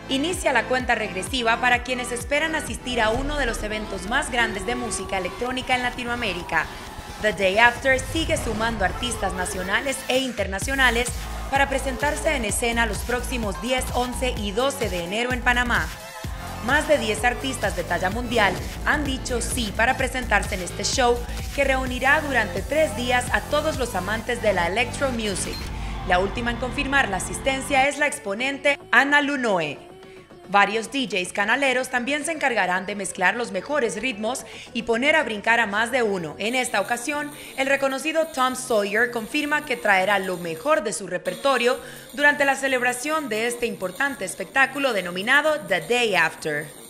Inicia la cuenta regresiva para quienes esperan asistir a uno de los eventos más grandes de música electrónica en Latinoamérica. The Day After sigue sumando artistas nacionales e internacionales para presentarse en escena los próximos 10, 11 y 12 de enero en Panamá. Más de 10 artistas de talla mundial han dicho sí para presentarse en este show que reunirá durante 3 días a todos los amantes de la electro music. La última en confirmar la asistencia es la exponente Ana Lunoe. Varios DJs canaleros también se encargarán de mezclar los mejores ritmos y poner a brincar a más de uno. En esta ocasión, el reconocido Tom Sawyer confirma que traerá lo mejor de su repertorio durante la celebración de este importante espectáculo denominado The Day After.